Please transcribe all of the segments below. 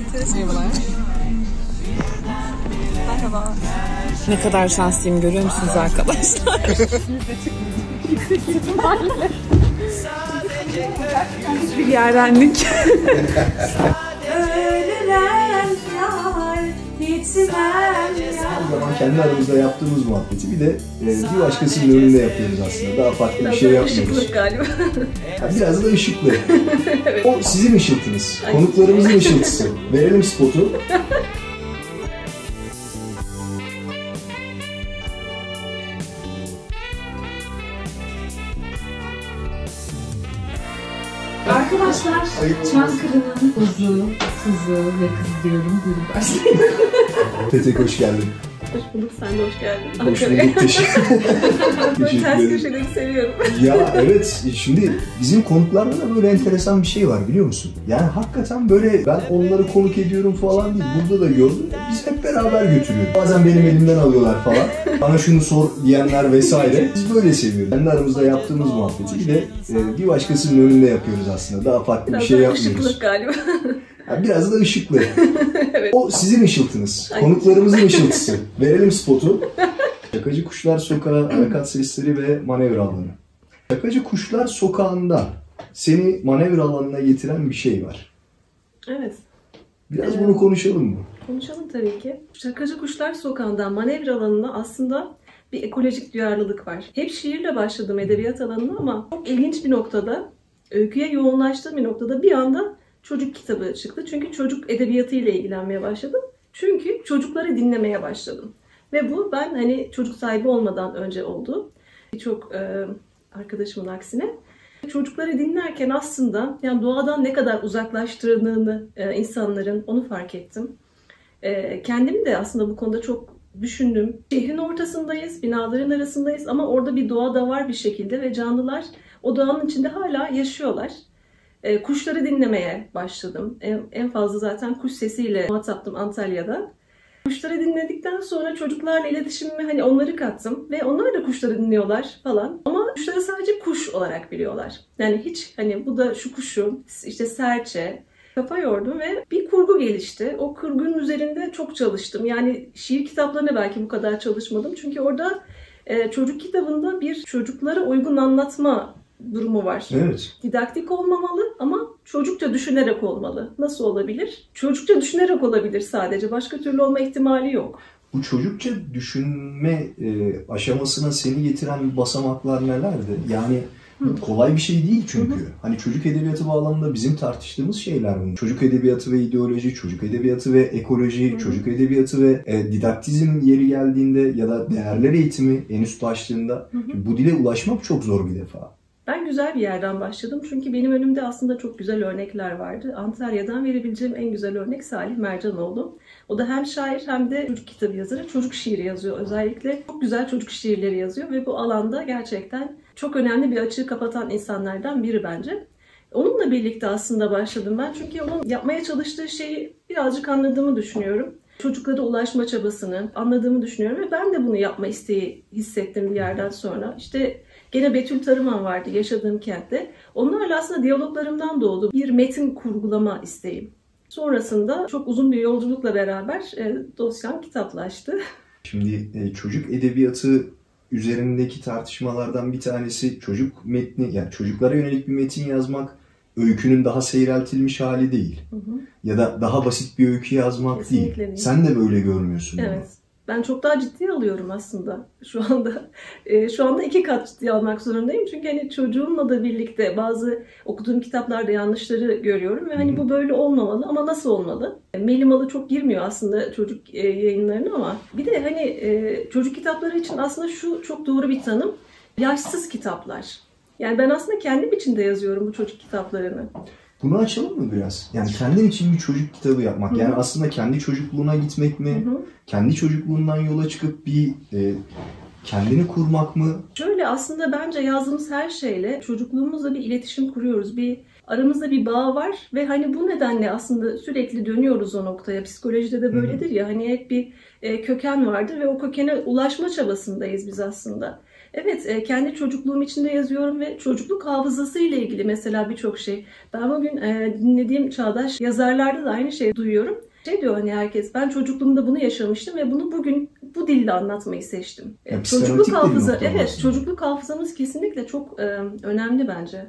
Merhabalar. Merhaba. Ne kadar şanslıyım görüyor musunuz arkadaşlar? Bir yerdenlik. O zaman kendi aramızda yaptığımız muhabbeti bir de bir başkasının önünde yapıyoruz aslında. Daha farklı bir şey yapmıyoruz. Işıklı galiba. Biraz da ışıklı. Evet. O sizin ışıltınız. Konuklarımızın ışıltısı. Verelim spotu. Arkadaşlar, Çankırı'nın kuzu, sızı ve kızı diyorum. Buyurun başlayın. Petek hoş geldin. Hoş bulduk, sen de hoş geldin. Hoş bulduk, teşekkür Ters ederim. köşeleri seviyorum. Ya evet, şimdi bizim konuklarda da böyle enteresan bir şey var biliyor musun? Yani hakikaten böyle ben onları konuk ediyorum falan değil. Burada da gördüm. Biz hep beraber götürüyoruz. Bazen benim elimden alıyorlar falan. Bana şunu sor diyenler vesaire. Biz böyle seviyoruz. Kendi aramızda yaptığımız muhabbeti bir de bir başkasının önünde yapıyoruz aslında. Daha farklı bir şey yapmıyoruz. Işıklı galiba. Biraz da ışıklı. Evet. O sizin ışıltınız. Ay. Konuklarımızın ışıltısı. Verelim spotu. Şakacı Kuşlar Sokağı, harekat sesleri ve manevra alanı. Şakacı Kuşlar Sokağı'nda seni manevra alanına getiren bir şey var. Evet. Biraz bunu konuşalım mı? Konuşalım tabii ki. Şakacı Kuşlar Sokağı'ndan manevra alanında aslında bir ekolojik duyarlılık var. Hep şiirle başladım edebiyat alanına ama çok ilginç bir noktada, öyküye yoğunlaştığım bir noktada bir anda çocuk kitabı çıktı. Çünkü çocuk edebiyatı ile ilgilenmeye başladım. Çünkü çocukları dinlemeye başladım. Ve bu ben hani çocuk sahibi olmadan önce oldu. Birçok arkadaşımın aksine. Çocukları dinlerken aslında yani doğadan ne kadar uzaklaştırdığını insanların onu fark ettim. Kendimi de aslında bu konuda çok düşündüm. Şehrin ortasındayız, binaların arasındayız ama orada bir doğa da var bir şekilde ve canlılar o doğanın içinde hala yaşıyorlar. Kuşları dinlemeye başladım. En fazla zaten kuş sesiyle muhataptım Antalya'da. Kuşları dinledikten sonra çocuklarla iletişimime hani onları kattım ve onlar da kuşları dinliyorlar falan. Ama kuşları sadece kuş olarak biliyorlar. Yani hiç hani bu da şu kuşu, işte serçe, kafa yordum ve bir kurgu gelişti. O kurgunun üzerinde çok çalıştım. Yani şiir kitaplarına belki bu kadar çalışmadım. Çünkü orada çocuk kitabında bir çocuklara uygun anlatma durumu var. Evet. Didaktik olmamalı ama çocukça düşünerek olmalı. Nasıl olabilir? Çocukça düşünerek olabilir sadece. Başka türlü olma ihtimali yok. Bu çocukça düşünme aşamasına seni getiren basamaklar nelerdi? Yani kolay bir şey değil çünkü. Hani çocuk edebiyatı bağlamında bizim tartıştığımız şeyler bunlar. Çocuk edebiyatı ve ideoloji, çocuk edebiyatı ve ekoloji, çocuk edebiyatı ve didaktizm yeri geldiğinde ya da değerler eğitimi en üst başlığında bu dile ulaşmak çok zor bir defa. Ben güzel bir yerden başladım çünkü benim önümde aslında çok güzel örnekler vardı. Antalya'dan verebileceğim en güzel örnek Salih Mercanoğlu. O da hem şair hem de çocuk kitabı yazarı, çocuk şiiri yazıyor. Özellikle çok güzel çocuk şiirleri yazıyor ve bu alanda gerçekten çok önemli bir açığı kapatan insanlardan biri bence. Onunla birlikte aslında başladım ben çünkü onun yapmaya çalıştığı şeyi birazcık anladığımı düşünüyorum. Çocuklara ulaşma çabasını anladığımı düşünüyorum ve ben de bunu yapma isteği hissettim bir yerden sonra. İşte gene Betül Tarıman vardı yaşadığım kentte. Onlarla aslında diyaloglarımdan doğdu bir metin kurgulama isteğim. Sonrasında çok uzun bir yolculukla beraber dosyam kitaplaştı. Şimdi çocuk edebiyatı üzerindeki tartışmalardan bir tanesi çocuk metni, yani çocuklara yönelik bir metin yazmak öykünün daha seyreltilmiş hali değil. Ya da daha basit bir öykü yazmak Kesinlikle değil. Sen de böyle görmüyorsun. Evet. Bunu. Ben çok daha ciddiye alıyorum aslında şu anda. Şu anda 2 kat ciddiye almak zorundayım. Çünkü hani çocuğumla da birlikte bazı okuduğum kitaplarda yanlışları görüyorum. Ve hani bu böyle olmamalı ama nasıl olmalı? Melimalı çok girmiyor aslında çocuk yayınlarına ama bir de hani çocuk kitapları için aslında şu çok doğru bir tanım. Yaşsız kitaplar. Yani ben aslında kendim için de yazıyorum bu çocuk kitaplarını. Bunu açalım mı biraz? Yani kendin için bir çocuk kitabı yapmak. Yani aslında kendi çocukluğuna gitmek mi? Kendi çocukluğundan yola çıkıp bir kendini kurmak mı? Şöyle aslında bence yazdığımız her şeyle çocukluğumuzla bir iletişim kuruyoruz. Aramızda bir bağ var ve hani bu nedenle aslında sürekli dönüyoruz o noktaya. Psikolojide de böyledir ya hani hep bir köken vardır ve o kökene ulaşma çabasındayız biz aslında. Evet, kendi çocukluğum içinde yazıyorum ve çocukluk hafızası ile ilgili mesela birçok şey. Ben bugün dinlediğim çağdaş yazarlarda da aynı şeyi duyuyorum. Şey diyor hani herkes, ben çocukluğumda bunu yaşamıştım ve bunu bugün bu dille anlatmayı seçtim. Çocukluk çocukluk hafızamız kesinlikle çok önemli bence.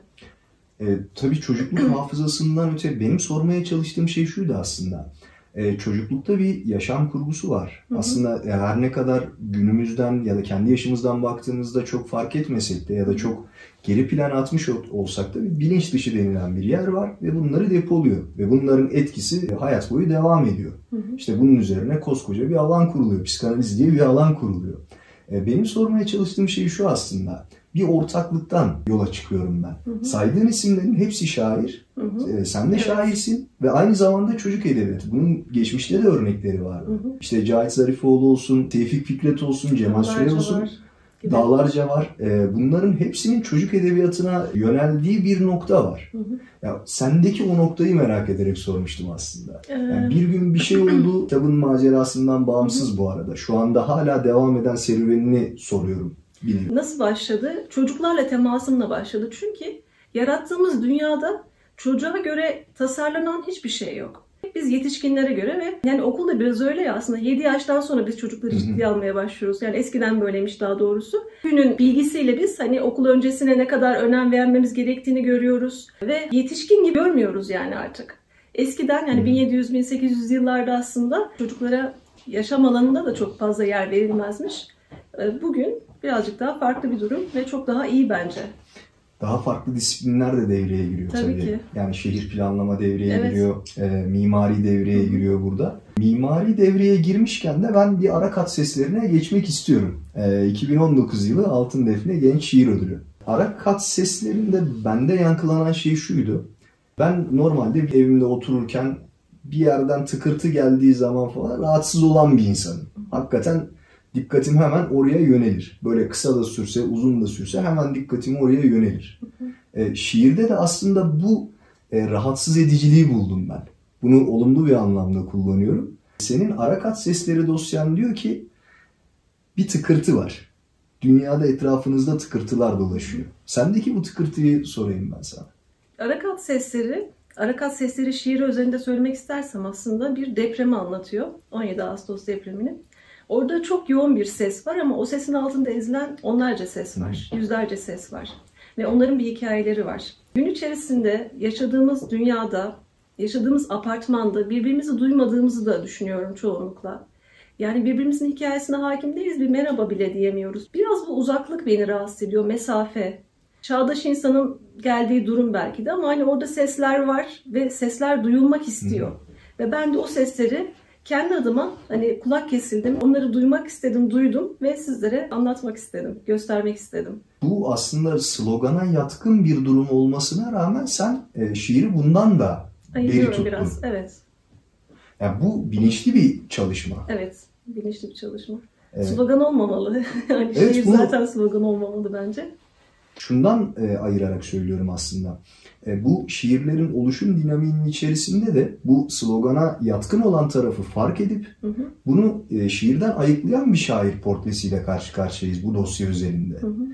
Tabii çocukluk hafızasından öte benim sormaya çalıştığım şey şuydu aslında. Çocuklukta bir yaşam kurgusu var. Hı hı. Aslında her ne kadar günümüzden ya da kendi yaşımızdan baktığımızda çok fark etmesek de ya da çok geri plan atmış olsak da bir bilinç dışı denilen bir yer var ve bunları depoluyor. Ve bunların etkisi hayat boyu devam ediyor. Hı hı. İşte bunun üzerine koskoca bir alan kuruluyor. Psikanaliz diye bir alan kuruluyor. Benim sormaya çalıştığım şey şu aslında. Bir ortaklıktan yola çıkıyorum ben. Hı hı. Saydığın isimlerin hepsi şair. Hı hı. Sen de şairsin ve aynı zamanda çocuk edebiyatı. Bunun geçmişte de örnekleri var. Hı hı. İşte Cahit Zarifoğlu olsun, Tevfik Fikret olsun, Cemal Süreya olsun. Dağlarca var. Bunların hepsinin çocuk edebiyatına yöneldiği bir nokta var. Hı hı. Ya sendeki o noktayı merak ederek sormuştum aslında. Yani bir gün bir şey oldu. Kitabın macerasından bağımsız, hı hı, bu arada. Şu anda hala devam eden serüvenini soruyorum. Bilmiyorum. Nasıl başladı? Çocuklarla temasımla başladı. Çünkü yarattığımız dünyada çocuğa göre tasarlanan hiçbir şey yok. Biz yetişkinlere göre ve yani okulda biraz öyle ya aslında 7 yaştan sonra biz çocukları ciddiye almaya başlıyoruz. Yani eskiden böyleymiş daha doğrusu. Günün bilgisiyle biz hani okul öncesine ne kadar önem vermemiz gerektiğini görüyoruz. Ve yetişkin gibi görmüyoruz yani artık. Eskiden yani 1700-1800 yıllarda aslında çocuklara yaşam alanında da çok fazla yer verilmezmiş. Bugün birazcık daha farklı bir durum ve çok daha iyi bence. Daha farklı disiplinler de devreye giriyor tabii. Ki. Yani şehir planlama devreye giriyor, mimari devreye giriyor burada. Mimari devreye girmişken de ben bir ara kat seslerine geçmek istiyorum. 2019 yılı Altın Defne Genç Şiir Ödülü. Ara kat seslerinde bende yankılanan şey şuydu. Ben normalde bir evimde otururken bir yerden tıkırtı geldiği zaman falan rahatsız olan bir insanım. Hakikaten dikkatim hemen oraya yönelir. Böyle kısa da sürse, uzun da sürse hemen dikkatim oraya yönelir. Şiirde de aslında bu rahatsız ediciliği buldum ben. Bunu olumlu bir anlamda kullanıyorum. Senin Arakat Sesleri dosyan diyor ki bir tıkırtı var. Dünyada etrafınızda tıkırtılar dolaşıyor. Sendeki bu tıkırtıyı sorayım ben sana. Arakat Sesleri şiiri özelinde söylemek istersem aslında bir depremi anlatıyor. 17 Ağustos depremini. Orada çok yoğun bir ses var ama o sesin altında ezilen onlarca ses var, yüzlerce ses var. Ve onların bir hikayeleri var. Gün içerisinde yaşadığımız dünyada, yaşadığımız apartmanda birbirimizi duymadığımızı da düşünüyorum çoğunlukla. Yani birbirimizin hikayesine hakim değiliz, bir merhaba bile diyemiyoruz. Biraz bu uzaklık beni rahatsız ediyor, mesafe. Çağdaş insanın geldiği durum belki de ama hani orada sesler var ve sesler duyulmak istiyor. Ve ben de o sesleri kendi adıma hani kulak kesildim, onları duymak istedim, duydum ve sizlere anlatmak istedim, göstermek istedim. Bu aslında slogana yatkın bir durum olmasına rağmen sen şiiri bundan da beri tuttun. Biraz, evet. Yani bu bilinçli bir çalışma. Evet, bilinçli bir çalışma. Evet. Slogan olmamalı. Yani evet, şiir zaten slogan olmamalı bence. Şundan ayırarak söylüyorum aslında. Bu şiirlerin oluşum dinamiğinin içerisinde de bu slogana yatkın olan tarafı fark edip bunu şiirden ayıklayan bir şair portresiyle karşı karşıyayız bu dosya üzerinde.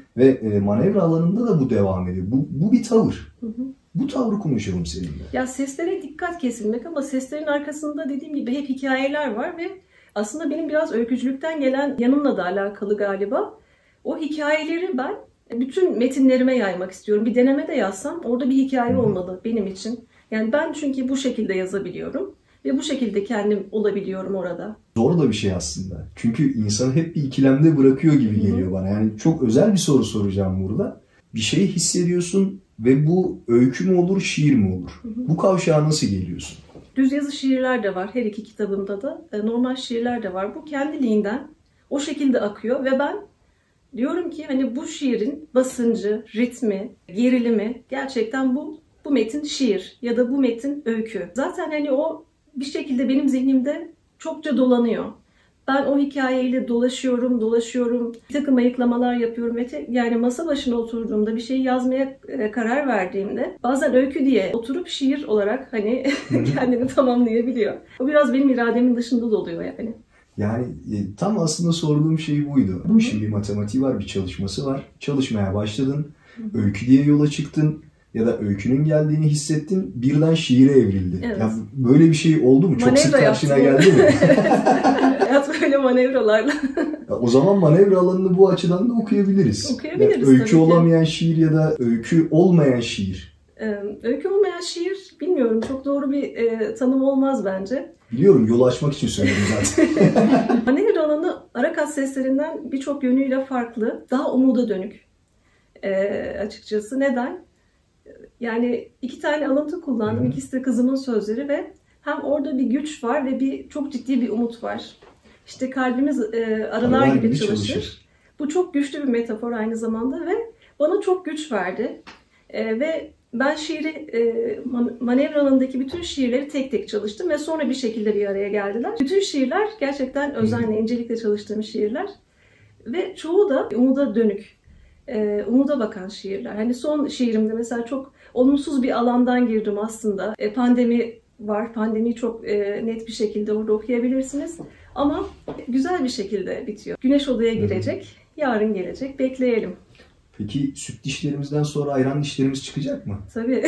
Ve manevra alanında da bu devam ediyor. Bu bir tavır. Bu tavrı konuşalım seninle. Ya seslere dikkat kesilmek ama seslerin arkasında dediğim gibi hep hikayeler var ve aslında benim biraz öykücülükten gelen yanımla da alakalı galiba. O hikayeleri ben bütün metinlerime yaymak istiyorum. Bir deneme de yazsam orada bir hikaye olmalı benim için. Yani ben çünkü bu şekilde yazabiliyorum ve bu şekilde kendim olabiliyorum orada. Zor da bir şey aslında. Çünkü insanı hep bir ikilemde bırakıyor gibi geliyor bana. Yani çok özel bir soru soracağım burada. Bir şey hissediyorsun ve bu öykü mü olur, şiir mi olur? Bu kavşağa nasıl geliyorsun? Düz yazı şiirler de var. Her iki kitabımda da. Normal şiirler de var. Bu kendiliğinden o şekilde akıyor ve ben diyorum ki hani bu şiirin basıncı, ritmi, gerilimi gerçekten bu metin şiir ya da bu metin öykü. Zaten hani o bir şekilde benim zihnimde çokça dolanıyor. Ben o hikayeyle dolaşıyorum, bir takım ayıklamalar yapıyorum ve yani masa başına oturduğumda bir şeyi yazmaya karar verdiğimde bazen öykü diye oturup şiir olarak hani kendini tamamlayabiliyor. O biraz benim irademin dışında da oluyor yani. Yani tam aslında sorduğum şey buydu. Bu işin bir matematiği var, bir çalışması var. Çalışmaya başladın, öykü diye yola çıktın ya da öykünün geldiğini hissettin, birden şiire evrildi. Evet. Ya böyle bir şey oldu mu? Çok Manevra sık karşına yaptım. geldi mi? Hayat böyle manevralarla. Ya o zaman manevra alanını bu açıdan da okuyabiliriz. Okuyabiliriz Ya öykü tabii ki. olamayan şiir ya da öykü olmayan şiir. Öykü olmayan şiir, bilmiyorum, çok doğru bir tanım olmaz bence. Biliyorum, yolu açmak için söyledim zaten. Manevra alanı Arakat seslerinden birçok yönüyle farklı. Daha umuda dönük açıkçası. Neden? Yani 2 tane alıntı kullandım. Hı-hı. İkisi de kızımın sözleri ve hem orada bir güç var ve çok ciddi bir umut var. İşte kalbimiz arılar gibi çalışır. Bu çok güçlü bir metafor aynı zamanda ve bana çok güç verdi. Ve ben şiiri, manevra alanındaki bütün şiirleri tek tek çalıştım ve sonra bir şekilde bir araya geldiler. Bütün şiirler gerçekten özenle, incelikle çalıştığım şiirler. Ve çoğu da umuda dönük, umuda bakan şiirler. Hani son şiirimde mesela çok olumsuz bir alandan girdim aslında. Pandemi var, pandemiyi çok net bir şekilde orada okuyabilirsiniz. Ama güzel bir şekilde bitiyor. Güneş odaya girecek, yarın gelecek, bekleyelim. Peki süt dişlerimizden sonra ayran dişlerimiz çıkacak mı? Tabii.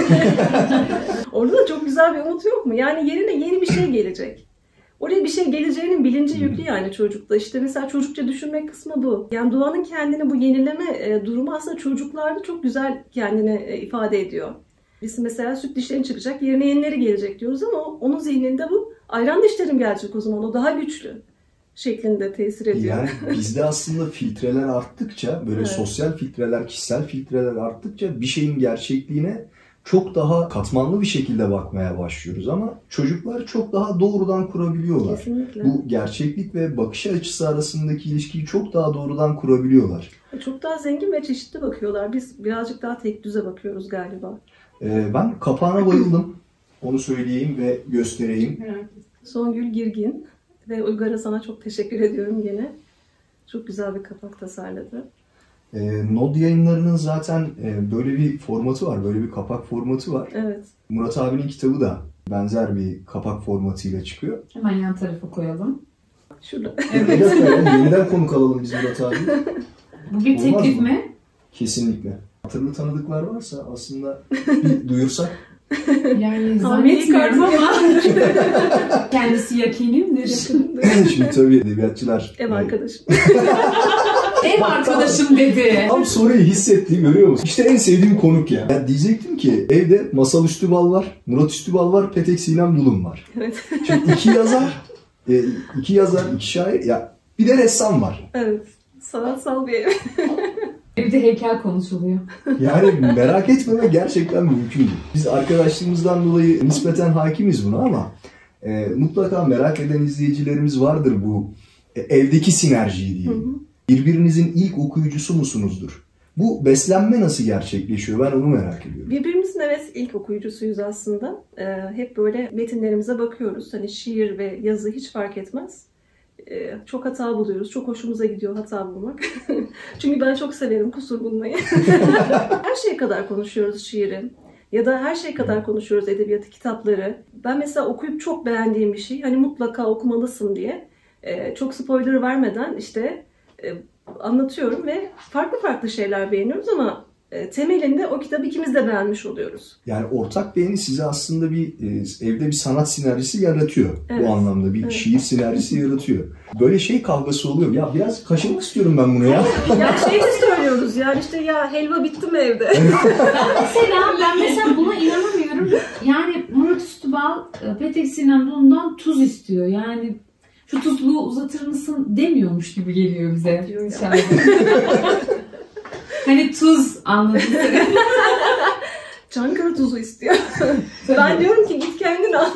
Orada da çok güzel bir umut yok mu? Yani yerine yeni bir şey gelecek. Oraya bir şey geleceğinin bilinci yüklü yani çocukta. İşte mesela çocukça düşünmek kısmı bu. Yani doğanın kendini bu yenileme durumu aslında çocuklarda çok güzel kendini ifade ediyor. Biz mesela süt dişlerin çıkacak, yerine yenileri gelecek diyoruz ama onun zihninde bu ayran dişlerim gelecek o zaman. O daha güçlü şeklinde tesir ediyor. Yani bizde aslında filtreler arttıkça, böyle Evet. sosyal filtreler, kişisel filtreler arttıkça bir şeyin gerçekliğine çok daha katmanlı bir şekilde bakmaya başlıyoruz ama çocuklar çok daha doğrudan kurabiliyorlar. Kesinlikle. Bu gerçeklik ve bakış açısı arasındaki ilişkiyi çok daha doğrudan kurabiliyorlar. Çok daha zengin ve çeşitli bakıyorlar. Biz birazcık daha tek düze bakıyoruz galiba. Ben kapağına bayıldım. Onu söyleyeyim ve göstereyim. Songül Girgin ve Uygar'a sana çok teşekkür ediyorum yine. Çok güzel bir kapak tasarladı. Nod Yayınları'nın zaten böyle bir formatı var, böyle bir kapak formatı var. Evet. Murat abinin kitabı da benzer bir kapak formatıyla çıkıyor. Hemen yan tarafa koyalım. Şurada. Bir dakika ya, yeniden konuk alalım biz Murat abi. Bu bir Olmaz teklif mı? mi? Kesinlikle. Hatırlı tanıdıklar varsa aslında bir duyursak. Yani Hamilelik zannetmiyorum kartı ama kendisi yakinimdir. Şimdi tabii edebiyatçılar Ev arkadaşım. Ev arkadaşım dedi. tam soruyu hissetti, görüyor musun? İşte en sevdiğim konuk ya. Ben diyecektim ki evde Masal Üstübal var, Murat Üstübal var, Petek Sinem Bulun var. Evet. Şimdi iki yazar, iki şair, ya bir de ressam var. Evet. Sanatsal bir ev. Evde heykel konuşuluyor. Yani merak etmeme gerçekten mümkün değil. Biz arkadaşlığımızdan dolayı nispeten hakimiz buna ama mutlaka merak eden izleyicilerimiz vardır bu evdeki sinerjiyi diye. Birbirinizin ilk okuyucusu musunuzdur? Bu beslenme nasıl gerçekleşiyor? Ben onu merak ediyorum. Birbirimizin evet ilk okuyucusuyuz aslında. Hep böyle metinlerimize bakıyoruz. Hani şiir ve yazı hiç fark etmez. Çok hata buluyoruz. Çok hoşumuza gidiyor hata bulmak. Çünkü ben çok severim kusur bulmayı. Her şeye kadar konuşuyoruz şiiri. Ya da her şeye kadar konuşuyoruz edebiyatı, kitapları. Ben mesela okuyup çok beğendiğim bir şey, hani mutlaka okumalısın diye çok spoiler vermeden işte anlatıyorum ve farklı farklı şeyler beğeniyoruz ama temelinde o kitabı ikimiz de beğenmiş oluyoruz. Yani ortak beğeni size aslında bir evde bir sanat sinerjisi yaratıyor. Evet. Bu anlamda bir şiir sinerjisi yaratıyor. Böyle şey kavgası oluyor. Ya biraz kaşımak istiyorum ben bunu ya. Ya şey de söylüyoruz yani işte ya helva bitti mi evde? Ben mesela buna inanamıyorum. Yani Murat Üstübal Petek Sinem Bulun'dan tuz istiyor. Yani şu tuzluğu uzatır mısın demiyormuş gibi geliyor bize. Diyor ya. dışarıda. Hani tuz anladın sen. Çankırı tuzu istiyor. Ben diyorum ki git kendin al.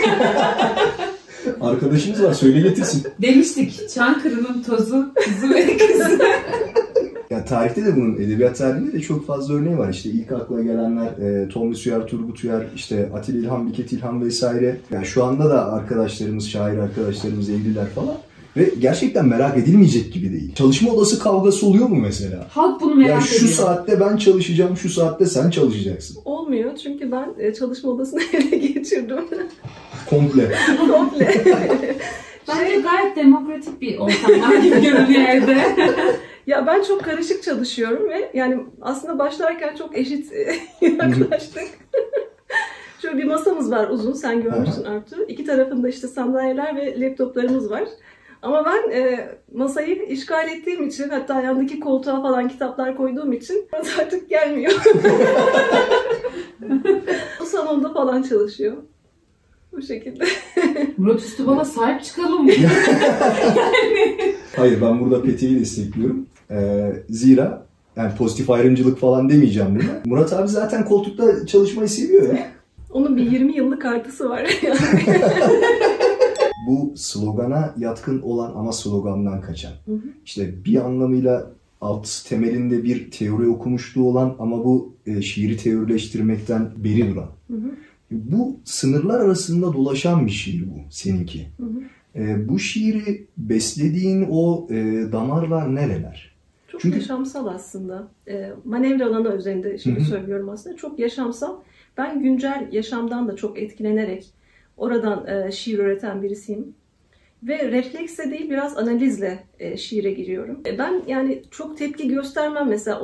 Arkadaşımız var, söyle getirsin. Demiştik Çankırı'nın tozu, tuzu ve kızı. Ya tarihte de bunun, edebiyat tarihinde de çok fazla örneği var. İşte ilk akla gelenler Tomris Uyar, Turgut Uyar, işte Atilla İlhan, Biket İlhan vesaire. Yani şu anda da arkadaşlarımız, şair arkadaşlarımız evliler falan. Ve gerçekten merak edilmeyecek gibi değil. Çalışma odası kavgası oluyor mu mesela? Halk bunu merak Ya ediyor. şu saatte ben çalışacağım, şu saatte sen çalışacaksın. Olmuyor çünkü ben çalışma odasını ele geçirdim. Komple. Komple. Bence gayet demokratik bir ortam var gibi görünüyor evde. Ya ben çok karışık çalışıyorum ve yani aslında başlarken çok eşit yaklaştık. Şöyle bir masamız var uzun, sen görmüşsün Artu. İki tarafında işte sandalyeler ve laptoplarımız var. Ama ben masayı işgal ettiğim için, hatta yandaki koltuğa falan kitaplar koyduğum için artık gelmiyor. O salonda falan çalışıyor. Bu şekilde. Murat Üstübal'a sahip çıkalım. Hayır, ben burada Pete'yi destekliyorum. Zira yani pozitif ayrımcılık falan demeyeceğim buna. Murat abi zaten koltukta çalışmayı seviyor ya. Onun bir 20 yıllık artısı var. Bu slogana yatkın olan ama slogandan kaçan. Hı hı. İşte bir anlamıyla alt temelinde bir teori okumuşluğu olan ama bu şiiri teorileştirmekten beri duran. Hı hı. Bu sınırlar arasında dolaşan bir şiir bu seninki. Hı hı. Bu şiiri beslediğin o damarlar nereler? Çok Çünkü yaşamsal aslında. Manevra alanı üzerinde şimdi söylüyorum aslında. Çok yaşamsal. Ben güncel yaşamdan da çok etkilenerek oradan şiir üreten birisiyim. Ve refleksle değil, biraz analizle şiire giriyorum. Ben yani çok tepki göstermem mesela.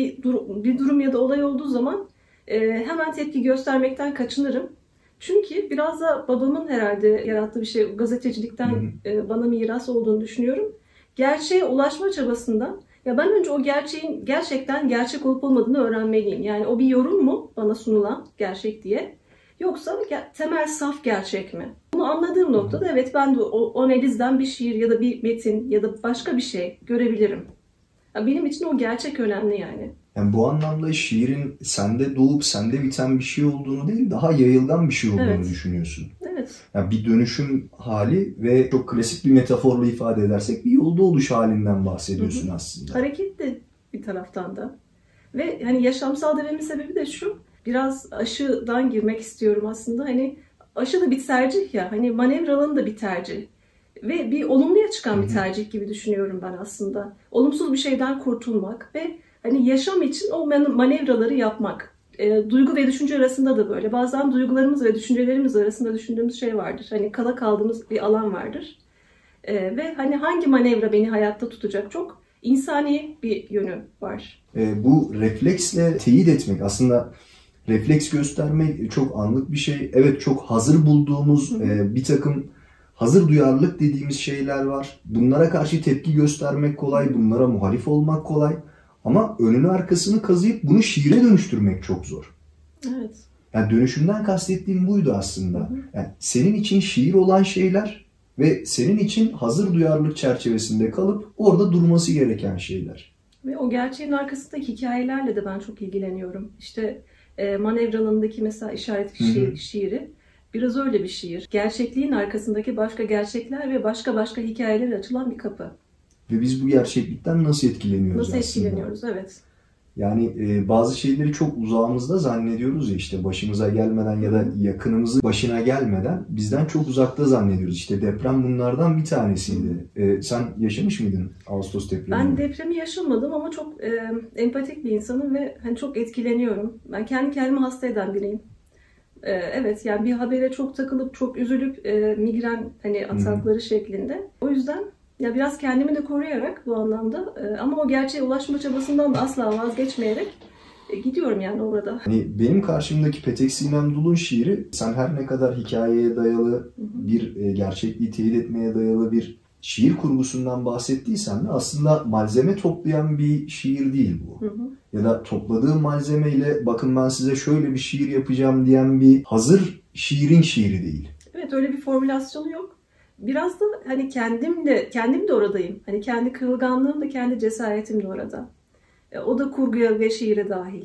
Bir durum ya da olay olduğu zaman hemen tepki göstermekten kaçınırım. Çünkü biraz da babamın herhalde yarattığı bir şey, gazetecilikten bana miras olduğunu düşünüyorum. Gerçeğe ulaşma çabasından, ya ben önce o gerçeğin gerçekten gerçek olup olmadığını öğrenmeliyim. Yani o bir yorum mu bana sunulan gerçek diye, yoksa temel saf gerçek mi? Bunu anladığım noktada evet, ben de o analizden bir şiir ya da bir metin ya da başka bir şey görebilirim. Ya benim için o gerçek önemli yani. Yani bu anlamda şiirin sende doğup sende biten bir şey olduğunu değil, daha yayılgan bir şey olduğunu düşünüyorsun. Evet. Yani bir dönüşüm hali ve çok klasik bir metaforla ifade edersek bir yolda oluş halinden bahsediyorsun aslında. Hareketli bir taraftan da. Ve hani yaşamsal dememin sebebi de şu, biraz aşıdan girmek istiyorum aslında. Hani aşı da bir tercih ya, hani manevra alanı da bir tercih. Ve bir olumluya çıkan bir tercih gibi düşünüyorum ben aslında. Olumsuz bir şeyden kurtulmak ve hani yaşam için o manevraları yapmak. Duygu ve düşünce arasında da böyle. Bazen duygularımız ve düşüncelerimiz arasında düşündüğümüz şey vardır. Hani kala kaldığımız bir alan vardır. Ve hani hangi manevra beni hayatta tutacak, çok insani bir yönü var. Bu refleksle teyit etmek, aslında refleks göstermek çok anlık bir şey. Evet, çok hazır bulduğumuz bir takım hazır duyarlılık dediğimiz şeyler var. Bunlara karşı tepki göstermek kolay, bunlara muhalif olmak kolay. Ama önünü arkasını kazıyıp bunu şiire dönüştürmek çok zor. Evet. Yani dönüşümden kastettiğim buydu aslında. Yani senin için şiir olan şeyler ve senin için hazır duyarlılık çerçevesinde kalıp orada durması gereken şeyler. Ve o gerçeğin arkasındaki hikayelerle de ben çok ilgileniyorum. İşte manevra alanındaki mesela işaret şiiri biraz öyle bir şiir. Gerçekliğin arkasındaki başka gerçekler ve başka hikayeler açılan bir kapı. Ve biz bu gerçeklikten nasıl etkileniyoruz aslında? Nasıl etkileniyoruz, evet. Yani bazı şeyleri çok uzağımızda zannediyoruz ya, işte başımıza gelmeden ya da yakınımızın başına gelmeden bizden çok uzakta zannediyoruz. İşte deprem bunlardan bir tanesiydi. Sen yaşamış mıydın Ağustos depremini? Ben depremi yaşamadım ama çok empatik bir insanım ve hani çok etkileniyorum. Ben kendi kendimi hasta eden biriyim. Evet, yani bir habere çok takılıp çok üzülüp migren hani atakları şeklinde. O yüzden ya biraz kendimi de koruyarak bu anlamda ama o gerçeğe ulaşma çabasından da asla vazgeçmeyerek gidiyorum yani orada. Hani benim karşımdaki Petek Sinem Dul'un şiiri, sen her ne kadar hikayeye dayalı bir gerçekliği teyit etmeye dayalı bir şiir kurgusundan bahsettiysen de aslında malzeme toplayan bir şiir değil bu. Ya da topladığım malzemeyle bakın ben size şöyle bir şiir yapacağım diyen bir hazır şiirin şiiri değil. Evet, öyle bir formülasyonu yok. Biraz da hani kendim de oradayım. Hani kendi kırılganlığım da kendi cesaretim de orada. O da kurguya ve şiire dahil.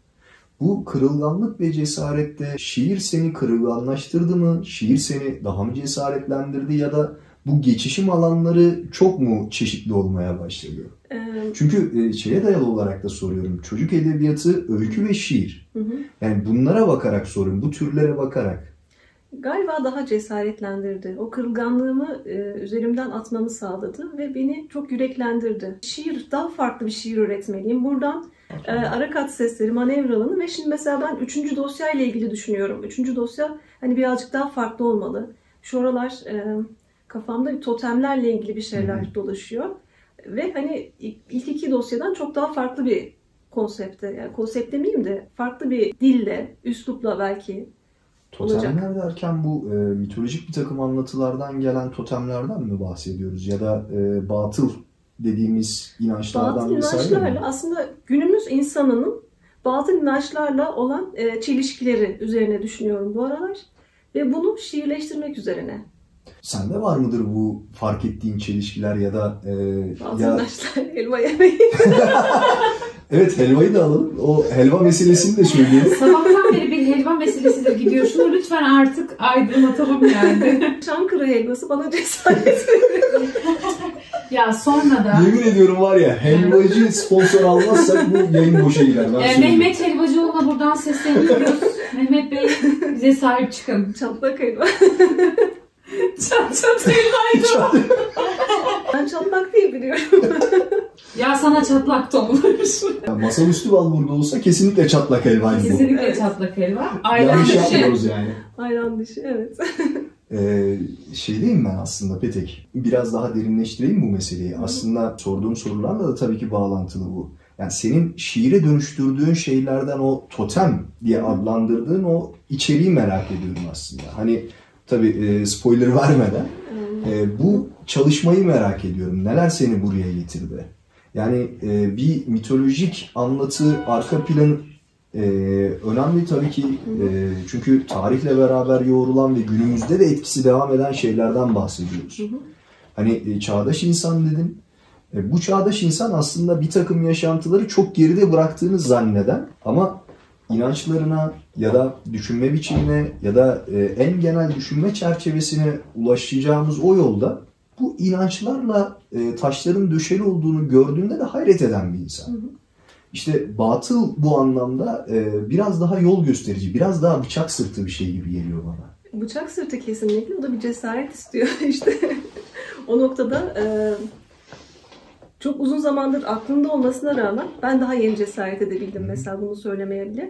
Bu kırılganlık ve cesarette şiir seni kırılganlaştırdı mı? Şiir seni daha mı cesaretlendirdi ya da bu geçişim alanları çok mu çeşitli olmaya başladı? Çünkü şeye dayalı olarak da soruyorum. Çocuk edebiyatı, öykü ve şiir. Yani bunlara bakarak soruyorum. Bu türlere bakarak. Galiba daha cesaretlendirdi. O kırılganlığımı üzerimden atmamı sağladı ve beni çok yüreklendirdi. Şiir, daha farklı bir şiir üretmeliyim. Buradan Arakat Sesleri, Manevra Alanı ve şimdi mesela ben 3. dosya ile ilgili düşünüyorum. 3. dosya hani birazcık daha farklı olmalı. Şu aralar kafamda bir totemlerle ilgili bir şeyler dolaşıyor. Ve hani ilk 2 dosyadan çok daha farklı bir konsepte, yani konsept demeyeyim de farklı bir dille, üslupla belki olacak. Totemler derken bu mitolojik bir takım anlatılardan gelen totemlerden mi bahsediyoruz? Ya da batıl dediğimiz inançlardan Batıl inançlarla aslında günümüz insanının batıl inançlarla olan çelişkileri üzerine düşünüyorum bu aralar. Ve bunu şiirleştirmek üzerine. Sende var mıdır bu fark ettiğin çelişkiler ya da... Batıl inançlar, helva yemeği. Evet, helvayı da alalım. O helva meselesini de söyleyelim. Sabahtan beri bir helva meselesidir gidiyor. Şunu lütfen artık aydınlatalım yani. Çankırı helvası bana cesaret veriyor. Ya sonra da... Yemin ediyorum var ya, helvacı sponsor almazsak bu yayın boşa gider. Mehmet Helvacıoğlu'na buradan sesleniyoruz. Mehmet Bey bize sahip çıkın. Çatlak helva. Çat helvaydı. Ben çatlak diye biliyorum. Ya sana çatlak da olur. Yani masaüstü bal burada olsa kesinlikle çatlak helvaydı bu. Kesinlikle Evet. çatlak helva. Ayran Yanlış dışı. yapmıyoruz yani. Ayran dışı, evet. Şeydeyim ben aslında Petek. Biraz daha derinleştireyim bu meseleyi. Aslında sorduğum sorularla da tabii ki bağlantılı bu. Yani senin şiire dönüştürdüğün şeylerden o totem diye adlandırdığın o içeriği merak ediyorum aslında. Hani tabii spoiler vermeden bu çalışmayı merak ediyorum. Neler seni buraya getirdi? Yani bir mitolojik anlatı, arka plan önemli tabii ki. Çünkü tarihle beraber yoğrulan ve günümüzde de etkisi devam eden şeylerden bahsediyoruz. Hani çağdaş insan dedin. Bu çağdaş insan aslında bir takım yaşantıları çok geride bıraktığını zanneden ama inançlarına ya da düşünme biçimine ya da en genel düşünme çerçevesine ulaşacağımız o yolda bu inançlarla taşların döşeli olduğunu gördüğünde de hayret eden bir insan. İşte batıl bu anlamda biraz daha yol gösterici, biraz daha bıçak sırtı bir şey gibi geliyor bana. Bıçak sırtı kesinlikle. O da bir cesaret istiyor işte. O noktada çok uzun zamandır aklımda olmasına rağmen ben daha yeni cesaret edebildim mesela bunu söylemeye bile.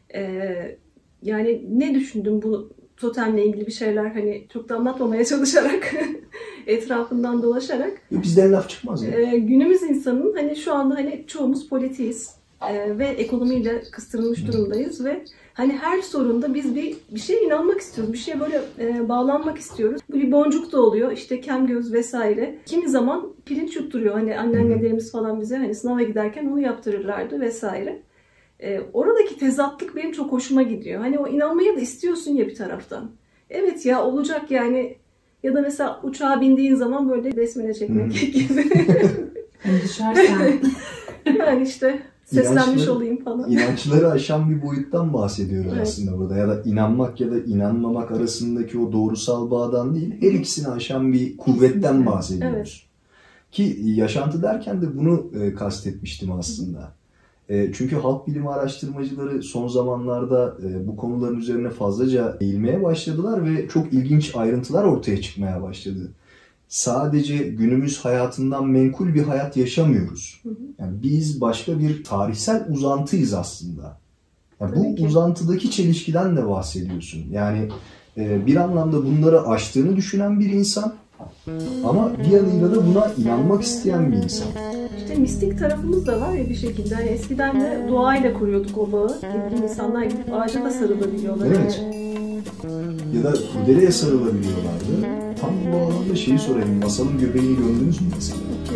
Yani ne düşündüm bu totemle ilgili bir şeyler, hani çok da anlatmamaya çalışarak etrafından dolaşarak. Bizden laf çıkmaz ya. Günümüz insanının hani şu anda hani çoğumuz politiyiz ve ekonomiyle kıstırılmış durumdayız ve hani her sorunda biz bir şeye inanmak istiyoruz. Bir şeye böyle bağlanmak istiyoruz. Bu bir boncuk da oluyor. İşte kem göz vesaire. Kimi zaman pirinç yutturuyor. Hani anneannelerimiz falan bize hani sınava giderken onu yaptırırlardı vesaire. Oradaki tezatlık benim çok hoşuma gidiyor. Hani o inanmaya da istiyorsun ya bir taraftan. Evet ya olacak yani. Ya da mesela uçağa bindiğin zaman böyle besmele çekmek gibi. Hani düşersen. Yani işte seslenmiş olayım falan. İnançları aşan bir boyuttan bahsediyoruz Evet. aslında burada. Ya da inanmak ya da inanmamak arasındaki o doğrusal bağdan değil, her ikisini aşan bir kuvvetten bahsediyoruz. Evet. Ki yaşantı derken de bunu kastetmiştim aslında. Çünkü halk bilimi araştırmacıları son zamanlarda bu konuların üzerine fazlaca eğilmeye başladılar ve çok ilginç ayrıntılar ortaya çıkmaya başladı. Sadece günümüz hayatından menkul bir hayat yaşamıyoruz. Yani biz başka bir tarihsel uzantıyız aslında. Yani bu uzantıdaki çelişkiden de bahsediyorsun. Yani bir anlamda bunları aştığını düşünen bir insan ama bir yanıyla da buna inanmak isteyen bir insan. İşte mistik tarafımız da var ya bir şekilde. Yani eskiden de doğayla kuruyorduk o bağı. Bildiğin insanlar gidip ağaca da sarılabiliyorlar. Evet. Ya da kudeleye sarılabiliyorlardı. Tam bu alanda şeyi sorayım. Masalın göbeğini gördünüz mü mesela?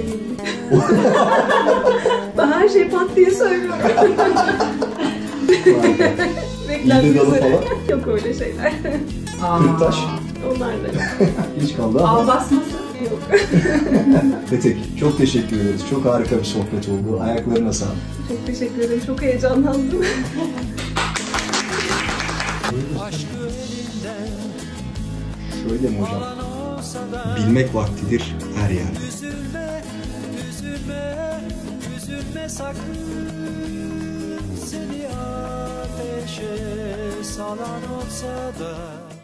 Ben her şey pat diye söylüyorum. İğde dalı falan. Yok öyle şeyler. Kırktaş. Onlar da Hiç kaldı ama. Al basması. yok. Petek, çok teşekkür ederiz. Çok harika bir sohbet oldu. Ayaklarına sağlık. Çok teşekkür ederim. Çok heyecanlandım. Şöyle mi hocam? Bilmek vaktidir her yerde. Üzülme sakın, seni ateşe salan olsa da